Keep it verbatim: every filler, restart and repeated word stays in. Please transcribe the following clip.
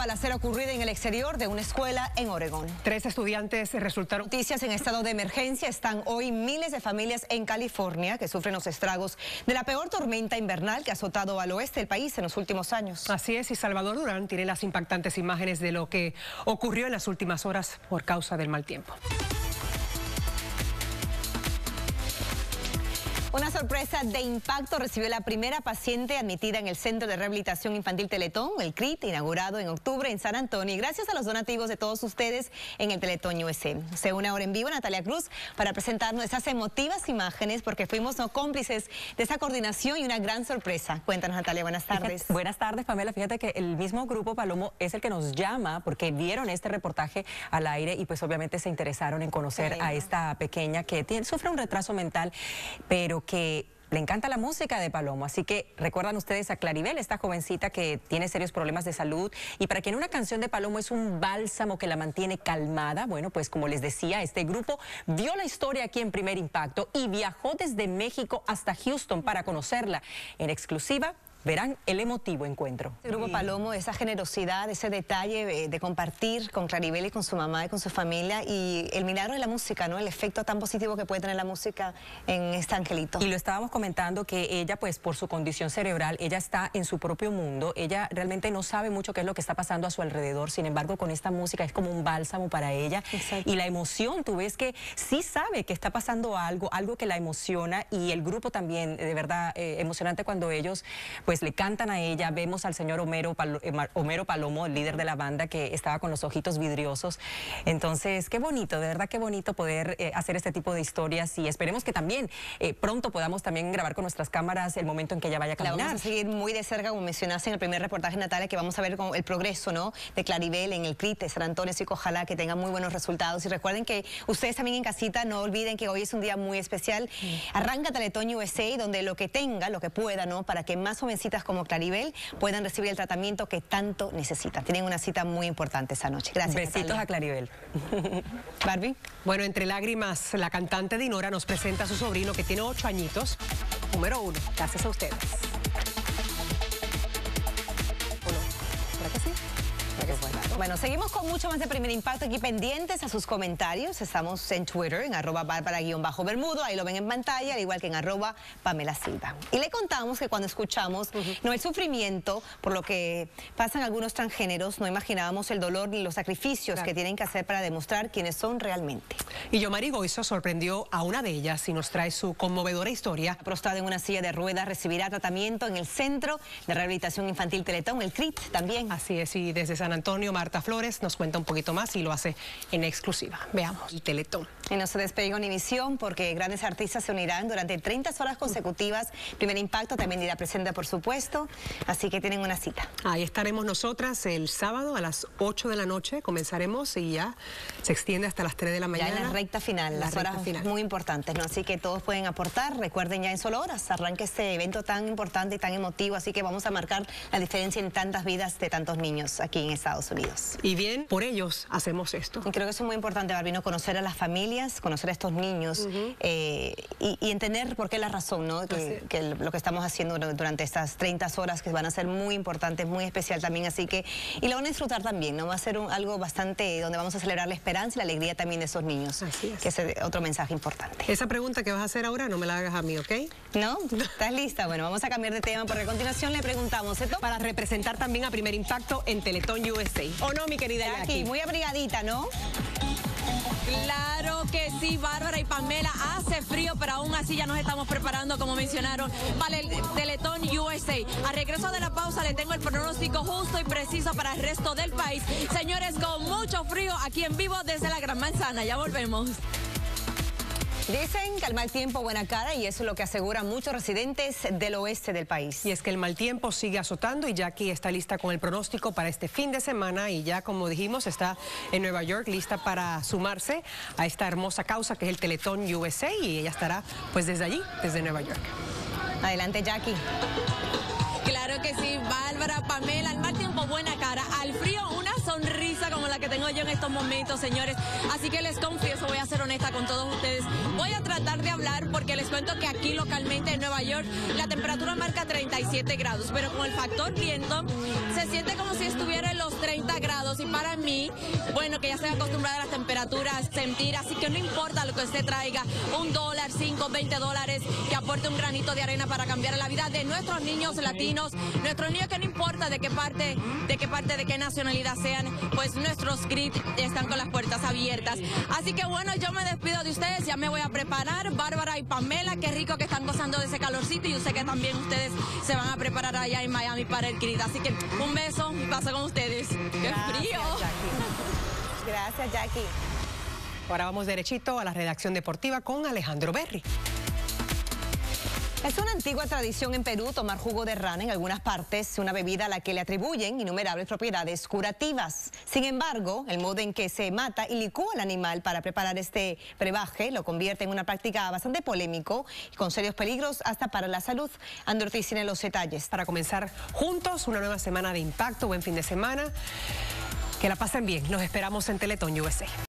balacera ocurrida en el exterior de una escuela en Oregón. Tres estudiantes resultaron... Noticias en estado de emergencia. Están hoy miles de familias en California que sufren los estragos de la peor tormenta invernal que ha azotado al oeste del país en los últimos años. Así es, y Salvador Durán tiene las impactantes imágenes de lo que ocurrió en las últimas horas por causa del mal tiempo. Una sorpresa de impacto recibió la primera paciente admitida en el Centro de Rehabilitación Infantil Teletón, el C R I T, inaugurado en octubre en San Antonio, y gracias a los donativos de todos ustedes en el Teletón U S A. Se une ahora en vivo Natalia Cruz para presentarnos esas emotivas imágenes, porque fuimos no cómplices de esa coordinación y una gran sorpresa. Cuéntanos, Natalia, buenas tardes. Fíjate, buenas tardes, Pamela. Fíjate que el mismo Grupo Palomo es el que nos llama porque vieron este reportaje al aire y pues obviamente se interesaron en conocer sí. a esta pequeña que tiene, sufre un retraso mental, pero que le encanta la música de Palomo. Así que recuerdan ustedes a Claribel, esta jovencita que tiene serios problemas de salud, y para quien una canción de Palomo es un bálsamo que la mantiene calmada. Bueno, pues como les decía, este grupo vio la historia aquí en Primer Impacto y viajó desde México hasta Houston para conocerla. En exclusiva verán el emotivo encuentro. El Grupo Palomo, esa generosidad, ese detalle de compartir con Claribel y con su mamá y con su familia, y el milagro de la música, ¿no? El efecto tan positivo que puede tener la música en este angelito. Y lo estábamos comentando que ella, pues por su condición cerebral, ella está en su propio mundo, ella realmente no sabe mucho qué es lo que está pasando a su alrededor, sin embargo con esta música es como un bálsamo para ella. Exacto. Y la emoción, tú ves que sí sabe que está pasando algo, algo que la emociona, y el grupo también, de verdad, eh, emocionante cuando ellos pues le cantan a ella. Vemos al señor Homero, Palo, eh, Homero Palomo, el líder de la banda, que estaba con los ojitos vidriosos. Entonces, qué bonito, de verdad qué bonito poder eh, hacer este tipo de historias, y esperemos que también eh, pronto podamos también grabar con nuestras cámaras el momento en que ella vaya a caminar. La vamos a seguir muy de cerca, como mencionaste en el primer reportaje, Natalia, que vamos a ver el progreso, ¿no?, de Claribel en el C R I T de San Antonio, así que ojalá que tenga muy buenos resultados. Y recuerden que ustedes también en casita no olviden que hoy es un día muy especial. Mm. Arranca Teletón U S A, donde lo que tenga, lo que pueda, ¿no?, para que más jovencitas como Claribel puedan recibir el tratamiento que tanto necesitan. Tienen una cita muy importante esa noche. Gracias, Besitos Natalia. a Claribel. Barbie. Bueno, entre lágrimas, la cantante Dinora nos presenta a su sobrino que tiene ocho añitos. Número uno, gracias a ustedes. ¿Verdad que sí? Bueno, seguimos con mucho más de Primer Impacto, aquí pendientes a sus comentarios. Estamos en Twitter, en arroba bárbara-bermudo, ahí lo ven en pantalla, al igual que en arroba Pamela Silva. Y le contamos que cuando escuchamos uh-huh. no el sufrimiento por lo que pasan algunos transgéneros, no imaginábamos el dolor ni los sacrificios claro. que tienen que hacer para demostrar quiénes son realmente. Y Yomari Goizo sorprendió a una de ellas y nos trae su conmovedora historia. Prostrada en una silla de ruedas, recibirá tratamiento en el Centro de Rehabilitación Infantil Teletón, el C R I T también. Así es, y desde San Antonio, Marta Flores nos cuenta un poquito más y lo hace en exclusiva. Veamos el Teletón. Y no se despega Univisión, porque grandes artistas se unirán durante treinta horas consecutivas. Primer Impacto también irá presente, por supuesto, así que tienen una cita. Ahí estaremos nosotras el sábado a las ocho de la noche, comenzaremos y ya se extiende hasta las tres de la mañana. Ya en la recta final, la las recta horas final. Muy importantes, ¿no? Así que todos pueden aportar. Recuerden, ya en solo horas arranca este evento tan importante y tan emotivo, así que vamos a marcar la diferencia en tantas vidas de tantos niños aquí en Estados Unidos. Y bien, por ellos hacemos esto. Y creo que eso es muy importante, Barbino, conocer a las familias, conocer a estos niños uh-huh. eh, y, y entender por qué la razón, ¿no?, que, que lo que estamos haciendo durante estas treinta horas, que van a ser muy importantes, muy especial también, así que, y lo van a disfrutar también, ¿no? Va a ser un, algo bastante donde vamos a celebrar la esperanza y la alegría también de esos niños, así es. Que es otro mensaje importante. Esa pregunta que vas a hacer ahora no me la hagas a mí, ¿ok? ¿No? ¿Estás lista? Bueno, vamos a cambiar de tema, porque a continuación le preguntamos esto para representar también a Primer Impacto en Teletón U S A. ¿O no, mi querida Jackie? Jackie, muy abrigadita, ¿no? Claro que sí, Bárbara y Pamela, hace frío, pero aún así ya nos estamos preparando, como mencionaron, para el Teletón U S A. A regreso de la pausa le tengo el pronóstico justo y preciso para el resto del país. Señores, con mucho frío aquí en vivo desde la Gran Manzana, ya volvemos. Dicen que el mal tiempo buena cara, y eso es lo que aseguran muchos residentes del oeste del país. Y es que el mal tiempo sigue azotando, y Jackie está lista con el pronóstico para este fin de semana, y ya, como dijimos, está en Nueva York lista para sumarse a esta hermosa causa que es el Teletón U S A, y ella estará pues desde allí, desde Nueva York. Adelante, Jackie. Claro que sí, Bárbara, Pamela, el mal tiempo buena cara, al frío una sonrisa como la que tengo tengo yo en estos momentos, señores. Así que les confieso, voy a ser honesta con todos ustedes. Voy a tratar de hablar porque les cuento que aquí localmente en Nueva York la temperatura marca treinta y siete grados, pero con el factor viento se siente como si estuviera en los treinta grados. Y para mí, bueno, que ya estoy acostumbrada a las temperaturas, sentir, así que no importa lo que usted traiga, un dólar, cinco, veinte dólares, que aporte un granito de arena para cambiar la vida de nuestros niños latinos, nuestros niños que no importa de qué parte, de qué parte, de qué nacionalidad sean, pues nuestros grits están con las puertas abiertas. Así que bueno, yo me despido de ustedes, ya me voy a preparar. Bárbara y Pamela, qué rico que están gozando de ese calorcito y yo sé que también ustedes se van a preparar allá en Miami para el grit. Así que un beso y paso con ustedes. ¡Qué frío! Jackie. Gracias, Jackie. Ahora vamos derechito a la redacción deportiva con Alejandro Berry. Es una antigua tradición en Perú tomar jugo de rana en algunas partes, una bebida a la que le atribuyen innumerables propiedades curativas. Sin embargo, el modo en que se mata y licúa el animal para preparar este brebaje lo convierte en una práctica bastante polémico y con serios peligros hasta para la salud. Andrew Ortiz tiene los detalles. Para comenzar juntos una nueva semana de impacto, buen fin de semana. Que la pasen bien. Los esperamos en Teletón U S A.